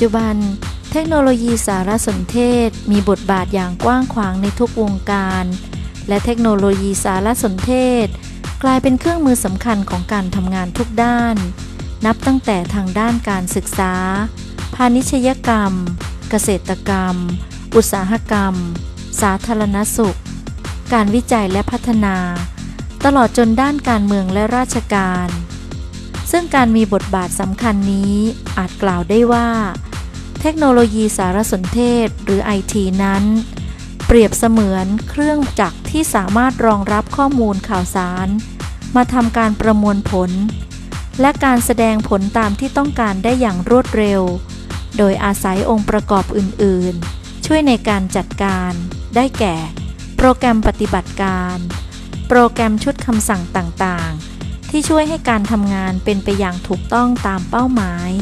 จุบันเทคโนโลยีสารสนเทศมีบทบาทอย่างกว้างขวางในทุกวงการและเทคโนโลยีสารสนเทศกลายเป็นเครื่องมือสำคัญของการทำงานทุกด้านนับตั้งแต่ทางด้านการศึกษาพาณิชยกรรมเกษตรกรรมอุตสาหกรรมสาธารณสุขการวิจัยและพัฒนาตลอดจนด้านการเมืองและราชการซึ่งการมีบทบาทสำคัญนี้อาจกล่าวได้ว่าเทคโนโลยีสารสนเทศหรือ IT นั้นเปรียบเสมือนเครื่องจักรที่สามารถรองรับข้อมูลข่าวสารมาทำการประมวลผลและการแสดงผลตามที่ต้องการได้อย่างรวดเร็วโดยอาศัยองค์ประกอบอื่นๆช่วยในการจัดการได้แก่โปรแกรมปฏิบัติการโปรแกรมชุดคำสั่งต่างๆที่ช่วยให้การทำงานเป็นไปอย่างถูกต้องตามเป้าหมาย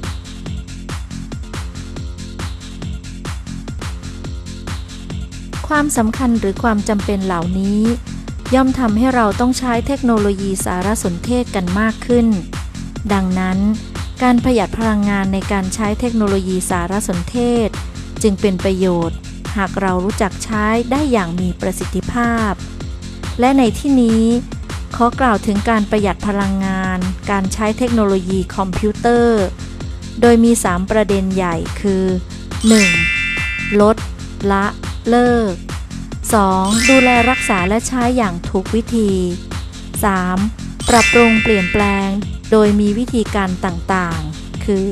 ความสำคัญหรือความจำเป็นเหล่านี้ย่อมทำให้เราต้องใช้เทคโนโลยีสารสนเทศกันมากขึ้นดังนั้นการประหยัดพลังงานในการใช้เทคโนโลยีสารสนเทศจึงเป็นประโยชน์หากเรารู้จักใช้ได้อย่างมีประสิทธิภาพและในที่นี้ขอกล่าวถึงการประหยัดพลังงานการใช้เทคโนโลยีคอมพิวเตอร์โดยมี 3 ประเด็นใหญ่คือ 1. ลดละเลิก 2. ดูแลรักษาและใช้อย่างถูกวิธี 3. ปรับปรุงเปลี่ยนแปลงโดยมีวิธีการต่างๆคือ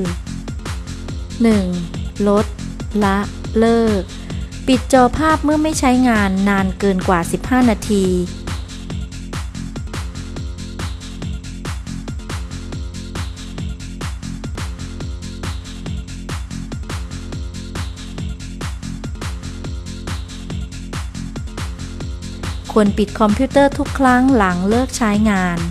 1. ลดละเลิกปิดจอภาพเมื่อไม่ใช้งานนานเกินกว่า 15 นาทีควรปิดคอมพิวเตอร์ทุกครั้งหลังเลิกใช้งาน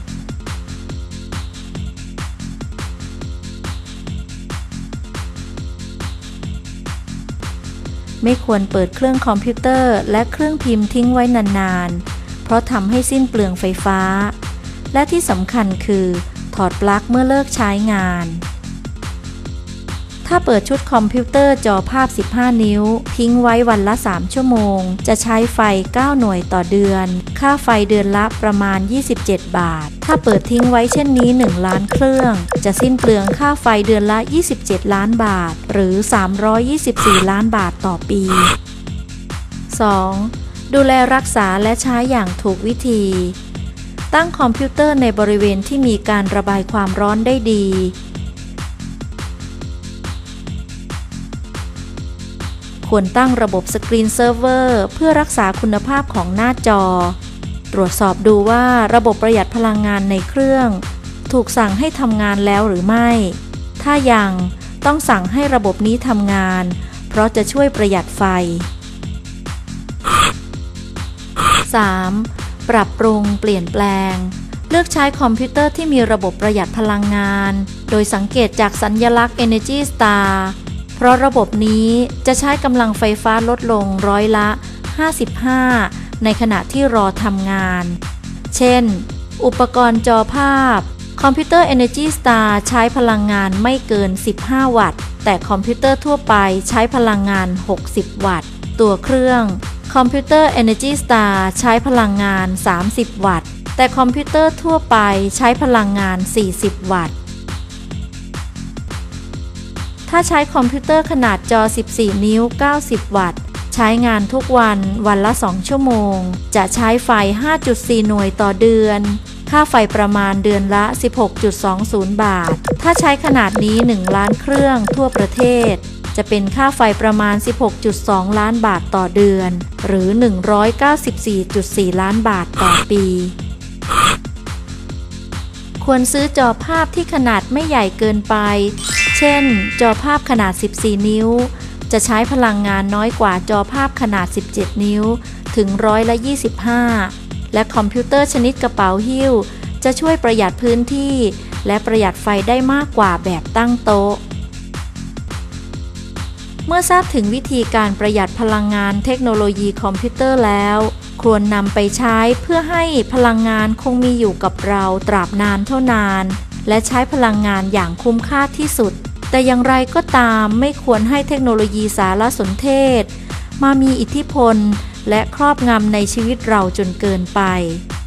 ไม่ควรเปิดเครื่องคอมพิวเตอร์และเครื่องพิมพ์ทิ้งไว้นานๆเพราะทำให้สิ้นเปลืองไฟฟ้าและที่สำคัญคือถอดปลั๊กเมื่อเลิกใช้งานถ้าเปิดชุดคอมพิวเตอร์จอภาพ 15 นิ้วทิ้งไว้วันละ 3 ชั่วโมงจะใช้ไฟ 9 หน่วยต่อเดือนค่าไฟเดือนละประมาณ 27 บาทถ้าเปิดทิ้งไว้เช่นนี้ 1 ล้านเครื่องจะสิ้นเปลืองค่าไฟเดือนละ 27 ล้านบาทหรือ 324 ล้านบาทต่อปี 2. ดูแลรักษาและใช้อย่างถูกวิธีตั้งคอมพิวเตอร์ในบริเวณที่มีการระบายความร้อนได้ดีควรตั้งระบบสกรีนเซิร์ฟเวอร์เพื่อรักษาคุณภาพของหน้าจอตรวจสอบดูว่าระบบประหยัดพลังงานในเครื่องถูกสั่งให้ทำงานแล้วหรือไม่ถ้ายังต้องสั่งให้ระบบนี้ทำงานเพราะจะช่วยประหยัดไฟ 3. ปรับปรุงเปลี่ยนแปลงเลือกใช้คอมพิวเตอร์ที่มีระบบประหยัดพลังงานโดยสังเกตจากสัญลักษณ์ Energy Starเพราะระบบนี้จะใช้กำลังไฟฟ้าลดลงร้อยละ 55 ในขณะที่รอทำงานเช่นอุปกรณ์จอภาพคอมพิวเตอร์ Energy Star ใช้พลังงานไม่เกิน 15 วัตต์แต่คอมพิวเตอร์ทั่วไปใช้พลังงาน 60 วัตต์ตัวเครื่องคอมพิวเตอร์ Energy Star ใช้พลังงาน 30 วัตต์แต่คอมพิวเตอร์ทั่วไปใช้พลังงาน 40 วัตต์ถ้าใช้คอมพิวเตอร์ขนาดจอ 14 นิ้ว 90 วัตต์ใช้งานทุกวันวันละ 2 ชั่วโมงจะใช้ไฟ 5.4 หน่วยต่อเดือนค่าไฟประมาณเดือนละ 16.20 บาทถ้าใช้ขนาดนี้ 1 ล้านเครื่องทั่วประเทศจะเป็นค่าไฟประมาณ 16.2 ล้านบาทต่อเดือนหรือ 194.4 ล้านบาทต่อปีควรซื้อจอภาพที่ขนาดไม่ใหญ่เกินไปเช่นจอภาพขนาด 14 นิ้วจะใช้พลังงานน้อยกว่าจอภาพขนาด 17 นิ้วถึง25%และคอมพิวเตอร์ชนิดกระเป๋าหิ้วจะช่วยประหยัดพื้นที่และประหยัดไฟได้มากกว่าแบบตั้งโต๊ะเมื่อทราบถึงวิธีการประหยัดพลังงานเทคโนโลยีคอมพิวเตอร์แล้วควรนำไปใช้เพื่อให้พลังงานคงมีอยู่กับเราตราบนานเท่านานและใช้พลังงานอย่างคุ้มค่าที่สุดแต่อย่างไรก็ตามไม่ควรให้เทคโนโลยีสารสนเทศมามีอิทธิพลและครอบงำในชีวิตเราจนเกินไป